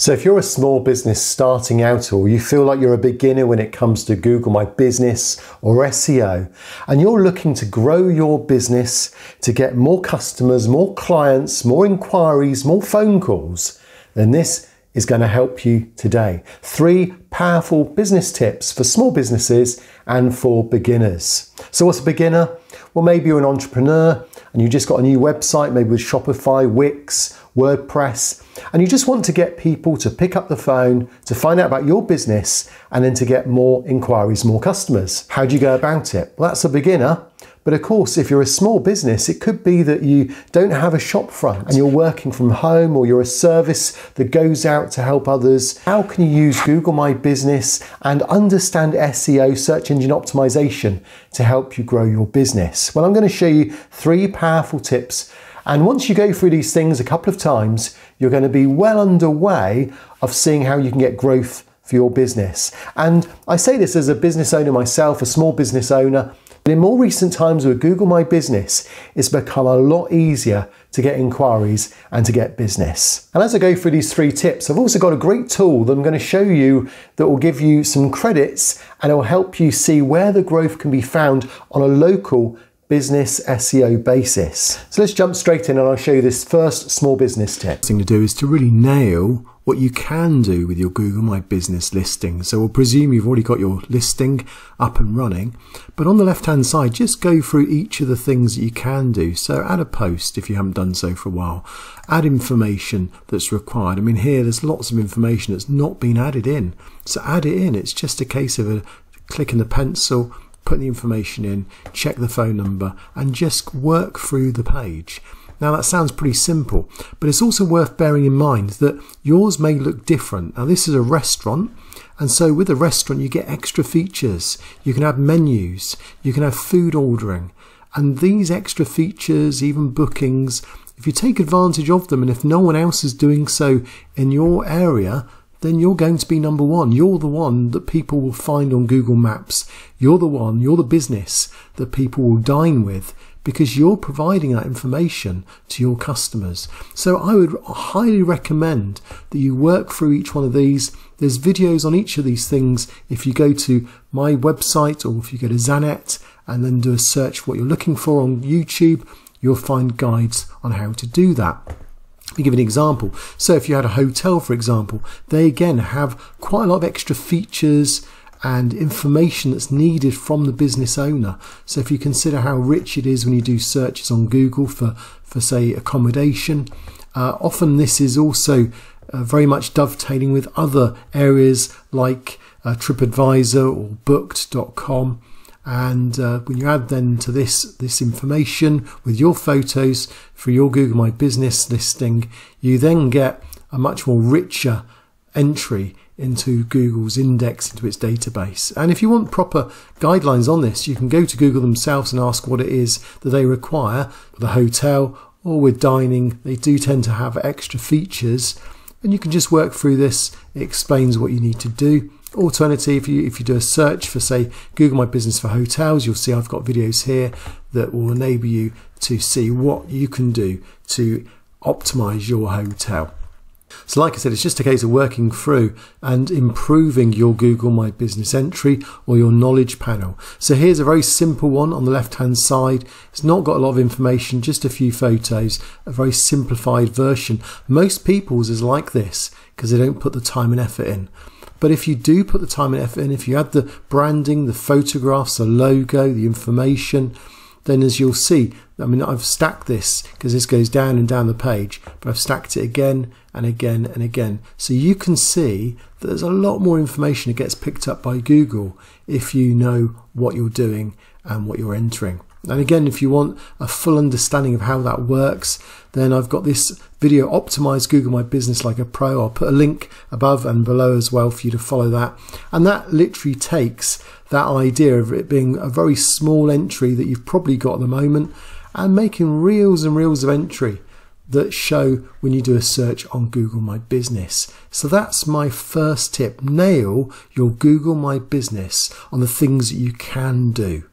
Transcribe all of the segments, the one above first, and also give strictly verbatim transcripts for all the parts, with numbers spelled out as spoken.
So if you're a small business starting out, or you feel like you're a beginner when it comes to Google My Business or S E O, and you're looking to grow your business to get more customers, more clients, more inquiries, more phone calls, then this is going to help you today. Three powerful business tips for small businesses and for beginners. So what's a beginner? Well, maybe you're an entrepreneur and you just got a new website, maybe with Shopify, Wix, WordPress, and you just want to get people to pick up the phone to find out about your business and then to get more inquiries, more customers. How do you go about it? Well, that's a beginner. But of course, if you're a small business, it could be that you don't have a shop front and you're working from home, or you're a service that goes out to help others. How can you use Google My Business and understand S E O, search engine optimization, to help you grow your business? Well, I'm going to show you three powerful tips. And once you go through these things a couple of times, you're going to be well underway of seeing how you can get growth for your business. And I say this as a business owner myself, a small business owner. But in more recent times with Google My Business, it's become a lot easier to get inquiries and to get business. And as I go through these three tips, I've also got a great tool that I'm going to show you that will give you some credits, and it will help you see where the growth can be found on a local business S E O basis. So let's jump straight in and I'll show you this first small business tip. The thing to do is to really nail what you can do with your Google My Business listing. So we'll presume you've already got your listing up and running, but on the left hand side, just go through each of the things that you can do. So add a post if you haven't done so for a while, add information that's required. I mean, here there's lots of information that's not been added in, so add it in. It's just a case of a clicking the pencil, put the information in, check the phone number, and just work through the page. Now that sounds pretty simple, but it's also worth bearing in mind that yours may look different. Now this is a restaurant, and so with a restaurant you get extra features. You can have menus, you can have food ordering, and these extra features, even bookings, if you take advantage of them, and if no one else is doing so in your area, then you're going to be number one. You're the one that people will find on Google Maps. You're the one, you're the business that people will dine with, because you're providing that information to your customers. So I would highly recommend that you work through each one of these. There's videos on each of these things. If you go to my website, or if you go to Zanet and then do a search for what you're looking for on YouTube, you'll find guides on how to do that. Let me give an example. So if you had a hotel, for example, they again have quite a lot of extra features and information that's needed from the business owner. So if you consider how rich it is when you do searches on Google for, for say, accommodation, uh, often this is also uh, very much dovetailing with other areas like uh, TripAdvisor or booked dot com. And uh, when you add then to this this information with your photos for your Google My Business listing, you then get a much more richer entry into Google's index, into its database. And if you want proper guidelines on this, you can go to Google themselves and ask what it is that they require. With a hotel or with dining, they do tend to have extra features, and you can just work through this. It explains what you need to do. Alternatively, if you, if you do a search for, say, Google My Business for hotels, you'll see I've got videos here that will enable you to see what you can do to optimize your hotel. So like I said, it's just a case of working through and improving your Google My Business entry or your knowledge panel. So here's a very simple one on the left hand side. It's not got a lot of information, just a few photos, a very simplified version. Most people's is like this because they don't put the time and effort in. But if you do put the time and effort in, if you add the branding, the photographs, the logo, the information, then as you'll see, I mean, I've stacked this because this goes down and down the page, but I've stacked it again and again and again. So you can see that there's a lot more information that gets picked up by Google if you know what you're doing and what you're entering. And again, if you want a full understanding of how that works, then I've got this video, Optimize Google My Business Like a Pro. I'll put a link above and below as well for you to follow that. And that literally takes that idea of it being a very small entry that you've probably got at the moment and making reels and reels of entry that show when you do a search on Google My Business. So that's my first tip. Nail your Google My Business on the things that you can do.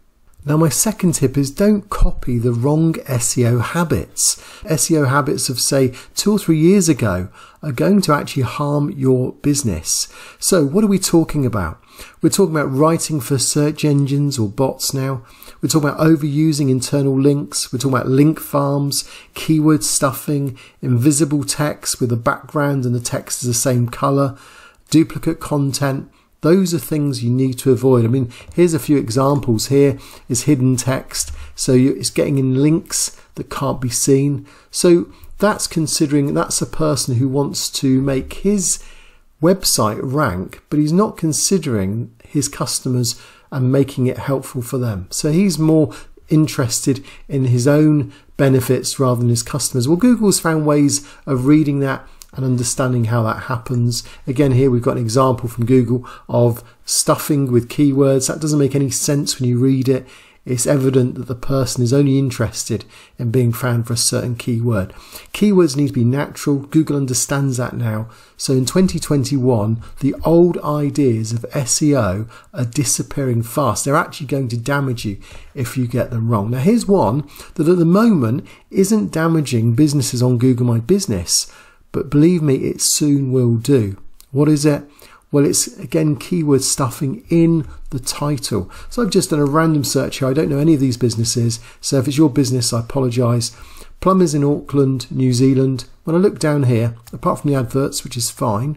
Now my second tip is don't copy the wrong S E O habits. S E O habits of say two or three years ago are going to actually harm your business. So what are we talking about? We're talking about writing for search engines or bots now. We're talking about overusing internal links. We're talking about link farms, keyword stuffing, invisible text with the background and the text is the same color, duplicate content. Those are things you need to avoid. I mean, here's a few examples. Here is hidden text. So it's getting in links that can't be seen. So that's considering that's a person who wants to make his website rank, but he's not considering his customers and making it helpful for them. So he's more interested in his own benefits rather than his customers. Well, Google's found ways of reading that and understanding how that happens. Again, here we've got an example from Google of stuffing with keywords. That doesn't make any sense when you read it. It's evident that the person is only interested in being found for a certain keyword. Keywords need to be natural. Google understands that now. So in twenty twenty-one, the old ideas of S E O are disappearing fast. They're actually going to damage you if you get them wrong. Now here's one that at the moment isn't damaging businesses on Google My Business, but believe me, it soon will do. What is it? Well, it's again keyword stuffing in the title. So I've just done a random search here. I don't know any of these businesses. So if it's your business, I apologise. Plumbers in Auckland, New Zealand. When I look down here, apart from the adverts, which is fine,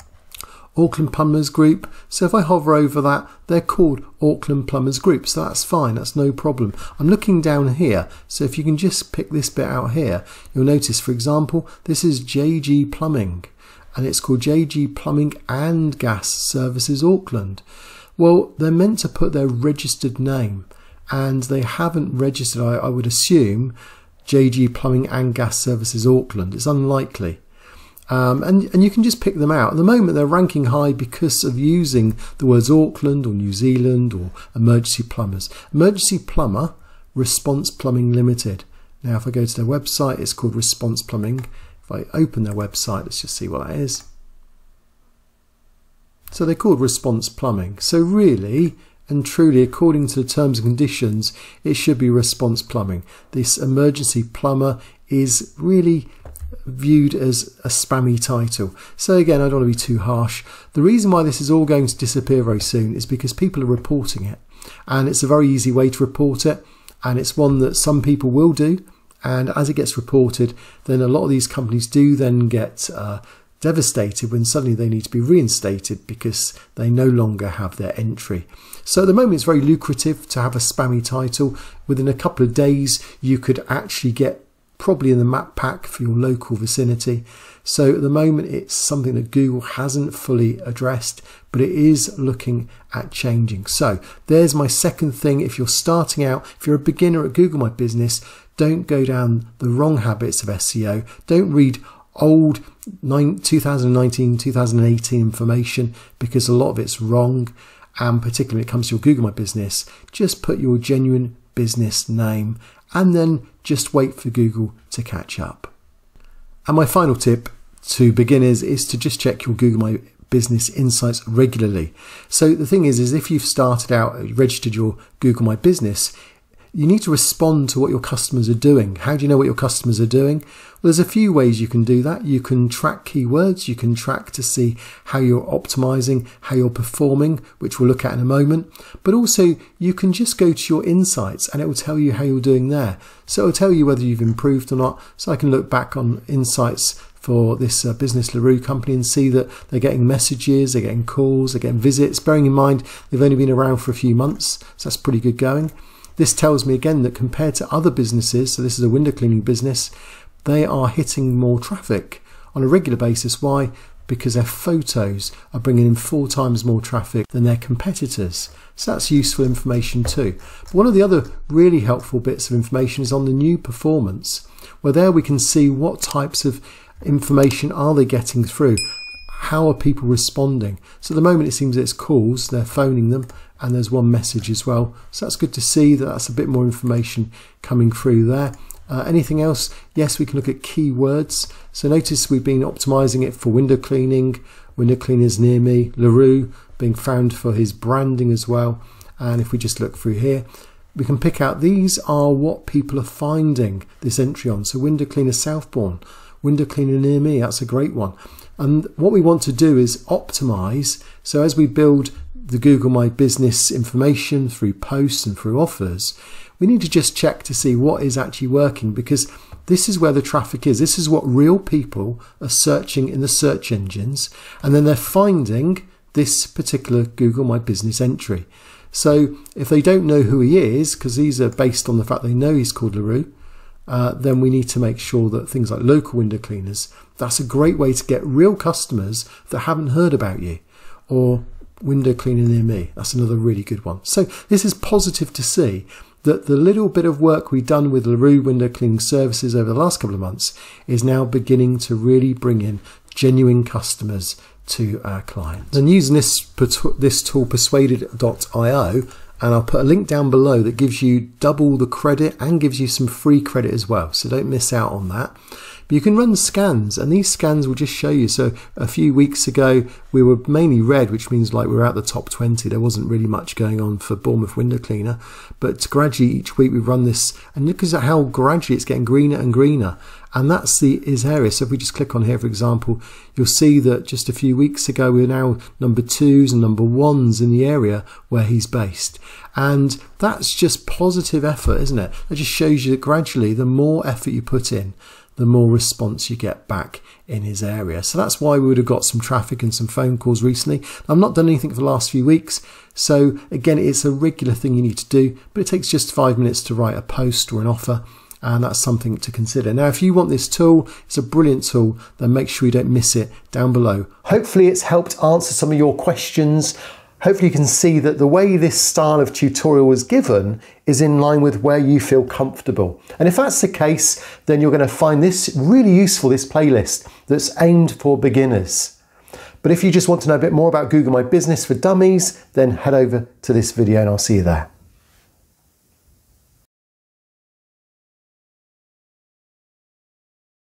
Auckland Plumbers Group. So if I hover over that, they're called Auckland Plumbers Group. So that's fine. That's no problem. I'm looking down here. So if you can just pick this bit out here, you'll notice, for example, this is J G Plumbing. And it's called J G Plumbing and Gas Services Auckland. Well, they're meant to put their registered name and they haven't registered, I, I would assume, J G Plumbing and Gas Services Auckland. It's unlikely. Um, and, and you can just pick them out. At the moment, they're ranking high because of using the words Auckland or New Zealand or emergency plumbers. Emergency plumber, Response Plumbing Limited. Now, if I go to their website, it's called Response Plumbing. If I open their website, let's just see what that is. So they're called Response Plumbing. So really and truly, according to the terms and conditions, it should be Response Plumbing. This emergency plumber is really viewed as a spammy title. So again, I don't want to be too harsh. The reason why this is all going to disappear very soon is because people are reporting it. And it's a very easy way to report it. And it's one that some people will do. And as it gets reported, then a lot of these companies do then get uh, devastated when suddenly they need to be reinstated because they no longer have their entry. So at the moment, it's very lucrative to have a spammy title. Within a couple of days, you could actually get probably in the map pack for your local vicinity. So at the moment, it's something that Google hasn't fully addressed, but it is looking at changing. So there's my second thing. If you're starting out, if you're a beginner at Google My Business, don't go down the wrong habits of S E O. Don't read old two thousand nineteen, two thousand eighteen information because a lot of it's wrong. And particularly when it comes to your Google My Business, just put your genuine business name and then just wait for Google to catch up. And my final tip to beginners is to just check your Google My Business Insights regularly. So the thing is, is if you've started out, registered your Google My Business, you need to respond to what your customers are doing. How do you know what your customers are doing? Well, there's a few ways you can do that. You can track keywords. You can track to see how you're optimizing, how you're performing, which we'll look at in a moment. But also you can just go to your insights and it will tell you how you're doing there. So it will tell you whether you've improved or not. So I can look back on insights for this uh, Business LaRue company and see that they're getting messages, they're getting calls, they're getting visits. Bearing in mind, they've only been around for a few months. So that's pretty good going. This tells me again that compared to other businesses, so this is a window cleaning business, they are hitting more traffic on a regular basis. Why? Because their photos are bringing in four times more traffic than their competitors. So that's useful information too. But one of the other really helpful bits of information is on the new performance, where there we can see what types of information are they getting through. How are people responding? So at the moment it seems that it's calls, they're phoning them, and there's one message as well. So that's good to see that that's a bit more information coming through there. Uh, anything else? Yes, we can look at keywords. So notice we've been optimizing it for window cleaning, window cleaners near me, LaRue being found for his branding as well. And if we just look through here, we can pick out these are what people are finding this entry on. So window cleaner Southbourne, window cleaner near me, that's a great one. And what we want to do is optimize. So as we build the Google My Business information through posts and through offers, we need to just check to see what is actually working, because this is where the traffic is. This is what real people are searching in the search engines, and then they're finding this particular Google My Business entry. So if they don't know who he is, because these are based on the fact they know he's called LaRue, uh, then we need to make sure that things like local window cleaners, that's a great way to get real customers that haven't heard about you. Or window cleaner near me, that's another really good one. So this is positive to see that the little bit of work we've done with LaRue window cleaning services over the last couple of months is now beginning to really bring in genuine customers to our clients. And using this, this tool, persuaded dot i o, and I'll put a link down below that gives you double the credit and gives you some free credit as well, so don't miss out on that. But you can run scans, and these scans will just show you. So a few weeks ago we were mainly red, which means like we were out the top twenty. There wasn't really much going on for Bournemouth window cleaner, but gradually each week we run this, and look at how gradually it's getting greener and greener. And that's the his area. So if we just click on here, for example, you'll see that just a few weeks ago we we're now number twos and number ones in the area where he's based. And that's just positive effort, isn't it? It just shows you that gradually the more effort you put in, the more response you get back in his area. So that's why we would have got some traffic and some phone calls recently. I've not done anything for the last few weeks. So again, it's a regular thing you need to do, but it takes just five minutes to write a post or an offer. And that's something to consider. Now, if you want this tool, it's a brilliant tool, then make sure you don't miss it down below. Hopefully it's helped answer some of your questions. Hopefully you can see that the way this style of tutorial was given is in line with where you feel comfortable. And if that's the case, then you're going to find this really useful, this playlist that's aimed for beginners. But if you just want to know a bit more about Google My Business for Dummies, then head over to this video and I'll see you there.